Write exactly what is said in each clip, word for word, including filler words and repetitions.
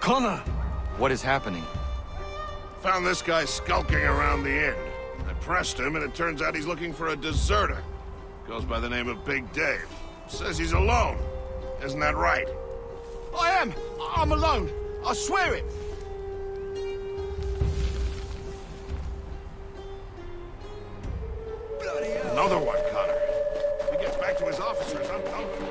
Connor! What is happening? Found this guy skulking around the inn. I pressed him, and it turns out he's looking for a deserter. Goes by the name of Big Dave. Says he's alone. Isn't that right? I am! I'm alone! I swear it! Another one, Connor. If he gets back to his officers, I'm done for.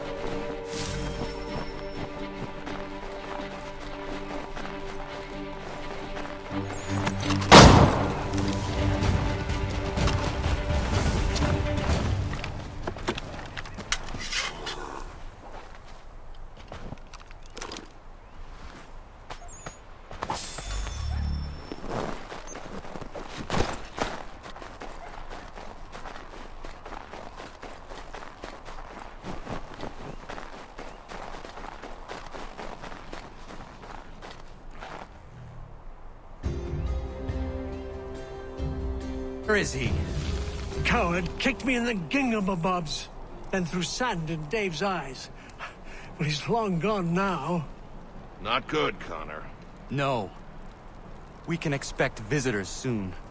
Where is he? Coward kicked me in the gingamabobs, then threw sand in Dave's eyes. Well, he's long gone now. Not good, Connor. No. We can expect visitors soon.